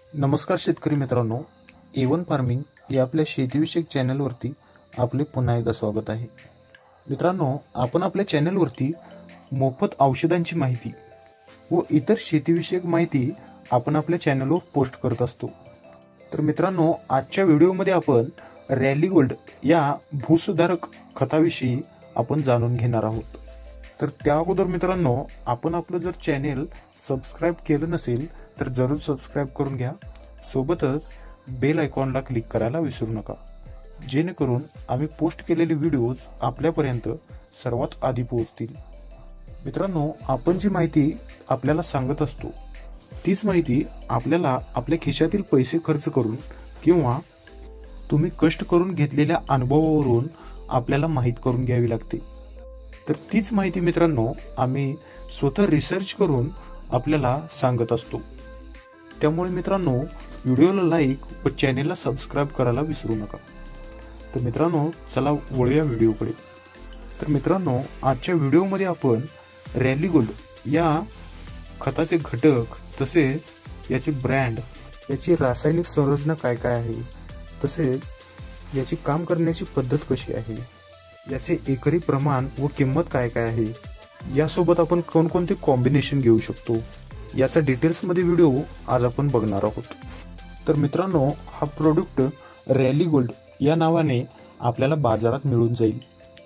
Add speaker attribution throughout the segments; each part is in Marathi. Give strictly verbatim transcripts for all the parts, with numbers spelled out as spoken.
Speaker 1: नमस्कार शेतकरी मित्रांनो, ए वन फार्मिंग या आपल्या शेतीविषयक चॅनलवरती आपले पुन्हा एकदा स्वागत आहे। मित्रांनो, आपण आपल्या चॅनलवरती मोफत औषधांची माहिती व इतर शेतीविषयक माहिती आपण आपल्या चॅनलवर पोस्ट करत असतो। तर मित्रांनो, आजच्या व्हिडिओमध्ये आपण रॅली गोल्ड या भूसुधारक खताविषयी आपण जाणून घेणार आहोत। तर त्या अगोदर मित्रांनो, आपण आपलं जर चॅनल सबस्क्राइब केलं नसेल तर जरूर सबस्क्राइब करून घ्या। सोबतच बेल आयकॉनला क्लिक करायला विसरू नका, जेणेकरून आम्ही पोस्ट केलेले व्हिडिओज आपल्यापर्यंत सर्वात आधी पोहोचतील। मित्रांनो, आपण जी माहिती आपल्याला सांगत असतो तीच माहिती आपल्याला आपल्या खिशातील पैसे खर्च करून किंवा तुम्ही कष्ट करून घेतलेल्या अनुभवावरून आपल्याला माहित करून घ्यावी लागते। तर तीच माहिती मित्रांनो आम्ही स्वतः रिसर्च करून आपल्याला सांगत असतो। त्यामुळे मित्रांनो, व्हिडिओला लाईक व चॅनेलला सबस्क्राइब करायला विसरू नका। तर मित्रांनो, चला वळूया व्हिडिओकडे। तर मित्रांनो, आजच्या व्हिडिओमध्ये आपण रॅली गोल्ड या खताचे घटक, तसेच याचे ब्रँड, याची रासायनिक संरचना काय काय आहे, तसेच याची काम करण्याची पद्धत कशी आहे, याचे एकरी प्रमाण व किंमत काय काय आहे, यासोबत आपण कोणकोणते कॉम्बिनेशन घेऊ शकतो, याचा डिटेल्स मध्ये व्हिडिओ आज आपण बघणार आहोत। तर मित्रांनो, हा प्रोडक्ट रॅली गोल्ड या नावाने आपल्याला बाजारात मिळून जाईल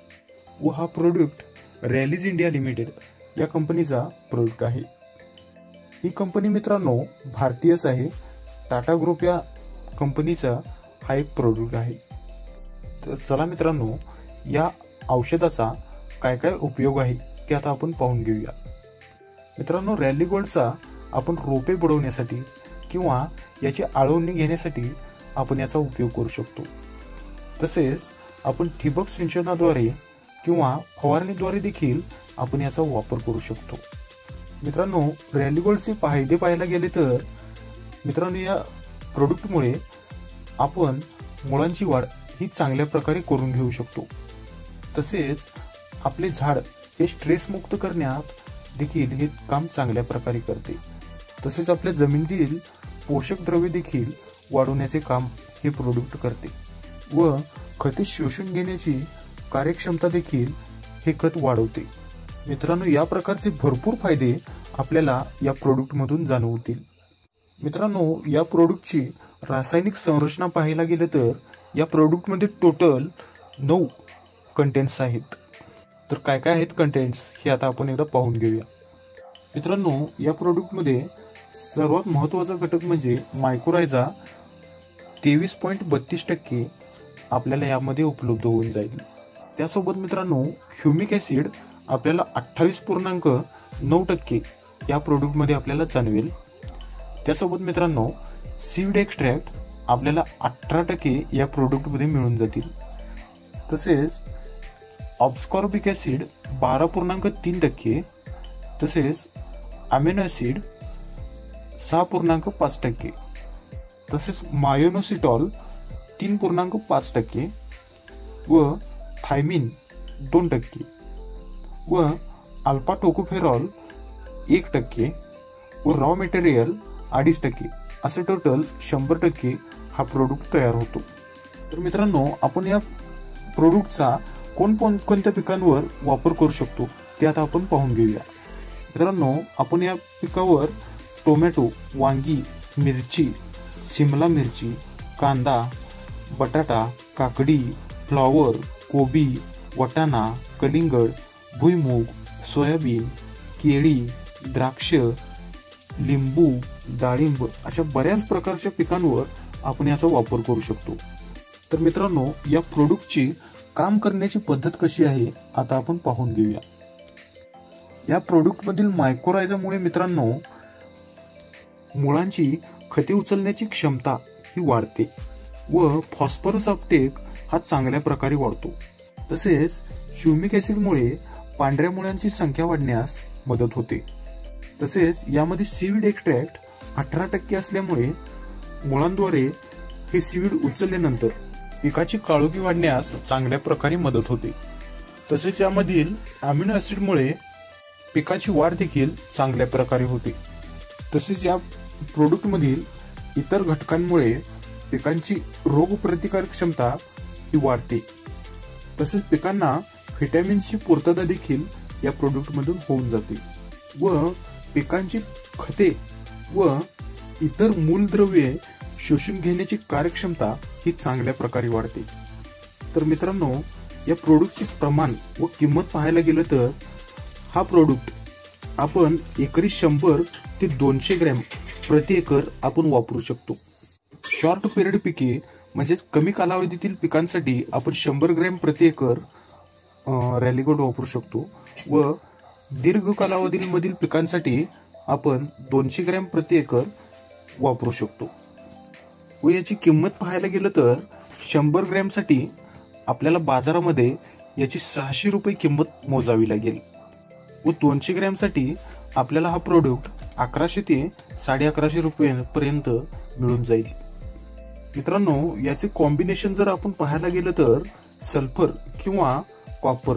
Speaker 1: व हा प्रोडक्ट रॅलीज इंडिया लिमिटेड या कंपनीचा प्रोडक्ट आहे। ही कंपनी मित्रांनो भारतीयच आहे। टाटा ग्रुप या कंपनीचा हा एक प्रोडक्ट आहे। तर चला मित्रांनो, या औषधाचा काय काय उपयोग आहे ते आता आपण पाहून घेऊया। मित्रांनो, रॅली गोल्डचा आपण रोपे बुडवण्यासाठी किंवा याची आळवणी घेण्यासाठी आपण याचा उपयोग करू शकतो। तसेच आपण ठिबक सिंचनाद्वारे किंवा फवारणीद्वारे देखील आपण याचा वापर करू शकतो। मित्रांनो, रॅली गोल्डचे फायदे पाहायला गेले तर मित्रांनो, या प्रोडक्टमुळे आपण मुळांची वाढ ही चांगल्या प्रकारे करून घेऊ शकतो। तसेच आपले झाड हे स्ट्रेस मुक्त करण्यात देखील हे काम चांगल्या प्रकारे करते। तसेच आपल्या जमिनीतील पोषक द्रव्ये देखील वाढवण्याचे काम हे प्रोडक्ट करते व खते शोषून घेण्याची कार्यक्षमता देखील हे खत वाढवते। मित्रांनो, या प्रकारचे भरपूर फायदे आपल्याला या प्रोडक्ट मधून जाणवतील। मित्रांनो, या प्रोडक्टची रासायनिक संरचना पाहायला गेले तर या प्रोडक्ट मध्ये टोटल नऊ कंटेंट्स आहेत। तर काय काय आहेत कंटेंट्स हे आता आपण एकदा पाहून घेऊया। मित्रांनो, या प्रोडक्ट मध्ये सर्वात महत्त्वाचा घटक म्हणजे मायक्रोरायझा तेवीस पॉईंट बत्तीस टक्के आपल्याला यामध्ये उपलब्ध होऊन जाईल। त्यासोबत मित्रांनो, ह्युमिक ऍसिड आपल्याला अठ्ठावीस पूर्णांक नऊ टक्के या प्रोडक्ट मध्ये आपल्याला जाणवेल। त्यासोबत मित्रांनो, सीड एक्स्ट्रॅक्ट आपल्याला अठरा टक्के या प्रोडक्ट मध्ये मिळून जातील। तसेच ऑब्स्कॉर्बिक ऍसिड बारा पूर्णांक तीन टक्के, तसेच अमिनो ऍसिड सहा पूर्णांक पाच टक्के, तसेच मायोनोसिटॉल तीन पूर्णांक पाच टक्के व थायमिन दोन टक्के व अल्फा टोकोफेरॉल एक टक्के व रॉ मटेरियल अडीच टक्के असे टोटल शंभर टक्के हा प्रोडक्ट तयार होतो। तर मित्रांनो, आपण या प्रोडक्टचा कोण कोणत्या पिकांवर वापर करू शकतो ते आता आपण पाहून घेऊया। मित्रांनो, आपण या पिकावर टोमॅटो, वांगी, मिरची, शिमला मिरची, कांदा, बटाटा, काकडी, फ्लॉवर, कोबी, वाटाणा, कलिंगड, भुईमूग, सोयाबीन, केळी, द्राक्ष, लिंबू, डाळिंब अशा बऱ्याच प्रकारच्या पिकांवर आपण याचा वापर करू शकतो। तर मित्रांनो, या प्रोडक्टची काम करण्याची पद्धत कशी आहे आता आपण पाहून घेऊया। या प्रोडक्ट मधील मायक्रोरायझामुळे मित्रांनो मुळांची खते उचलण्याची क्षमता ही वाढते व फॉस्फरस अपटेक हा चांगल्या प्रकारे वाढतो। तसेच ह्युमिक ऍसिडमुळे पांढऱ्या मुळांची संख्या वाढण्यास मदत होते। तसेच यामध्ये सीड एक्स्ट्रॅक्ट अठरा टक्के असल्यामुळे मुळांद्वारे हे सीड उचलल्यानंतर पिकाची काळोखी वाढण्यास चांगल्या प्रकारे मदत होते। तसेच यामधील अमिनो ऍसिडमुळे पिकाची वाढ देखील चांगल्या प्रकारे होते। तसेच या प्रोडक्ट मधील इतर घटकांमुळे पिकांची रोगप्रतिकारक क्षमता ही वाढते. तसेच पिकांना व्हिटॅमिन्सची पूर्तता देखील या प्रोडक्टमधून होऊन जाते व पिकांची खते व इतर मूलद्रव्ये शोषून घेण्याची कार्यक्षमता ही चांगल्या प्रकारे वाढते. तर मित्रांनो, या प्रोडक्टचे प्रमाण व किंमत पाहायला गेलं तर हा प्रोडक्ट आपण एकरी शंभर ते दोनशे ग्रॅम प्रति एकर आपण वापरू शकतो. शॉर्ट पिरियड पिके म्हणजेच कमी कालावधीतील पिकांसाठी आपण शंभर ग्रॅम प्रति एकर रॅलीगोल्ड वापरू शकतो व दीर्घ कालावधीमधील पिकांसाठी आपण दोनशे ग्रॅम प्रति एकर वापरू शकतो. व याची किंमत पाहायला गेलं तर शंभर ग्रॅमसाठी आपल्याला बाजारामध्ये याची सहाशे रुपये किंमत मोजावी लागेल व दोनशे ग्रॅमसाठी आपल्याला हा प्रोडक्ट अकराशे ते साडे अकराशे रुपयांपर्यंत मिळून जाईल. मित्रांनो, याचे कॉम्बिनेशन जर आपण पाहायला गेलं तर सल्फर किंवा कॉपर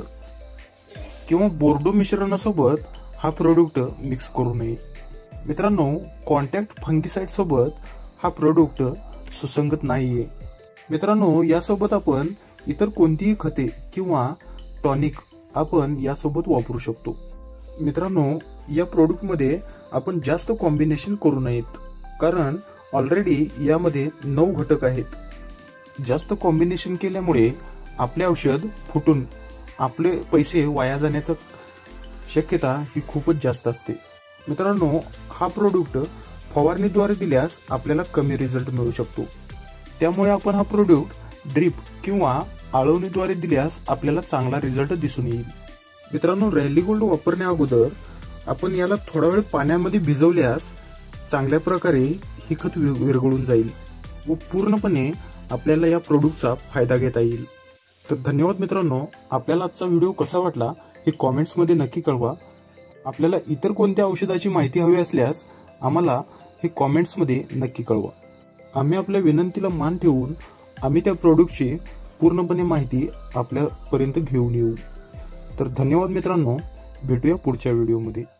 Speaker 1: किंवा बोर्डो मिश्रणासोबत हा प्रोडक्ट मिक्स करू नये. मित्रांनो, कॉन्टॅक्ट फंगिसाइड सोबत हा प्रोडक्ट सुसंगत नाहीये. मित्रांनो, यासोबत आपण इतर कोणतीही खते किंवा टॉनिक आपण यासोबत वापरू शकतो. मित्रांनो, या प्रोडक्टमध्ये आपण जास्त कॉम्बिनेशन करू नयेत कारण ऑलरेडी यामध्ये नऊ घटक आहेत. जास्त कॉम्बिनेशन केल्यामुळे आपले औषध फुटून आपले पैसे वाया जाण्याची शक्यता ही खूपच जास्त असते. मित्रांनो, हा प्रोडक्ट फवारणीद्वारे दिल्यास आपल्याला कमी रिझल्ट मिळू शकतो. त्यामुळे आपण हा प्रोडक्ट ड्रीप किंवा आळवणीद्वारे दिल्यास आपल्याला चांगला रिझल्ट दिसून येईल. मित्रांनो, रॅलीगोल्ड वापरण्या अगोदर आपण याला थोडा वेळ पाण्यामध्ये भिजवल्यास चांगल्या प्रकारे ही खत विरघळून जाईल व पूर्णपणे आपल्याला या प्रोडक्टचा फायदा घेता येईल. तर धन्यवाद मित्रांनो. आपल्याला आजचा व्हिडिओ कसा वाटला हे कॉमेंट्समध्ये नक्की कळवा. आपल्याला इतर कोणत्या औषधाची माहिती हवी असल्यास आम्हाला हे कॉमेंट्समध्ये नक्की कळवा. आम्ही आपल्या विनंतीला मान ठेवून आम्ही त्या प्रोडक्टची पूर्णपणे माहिती आपल्यापर्यंत घेऊन येऊ. तर धन्यवाद मित्रांनो. भेटूया पुढच्या व्हिडिओमध्ये.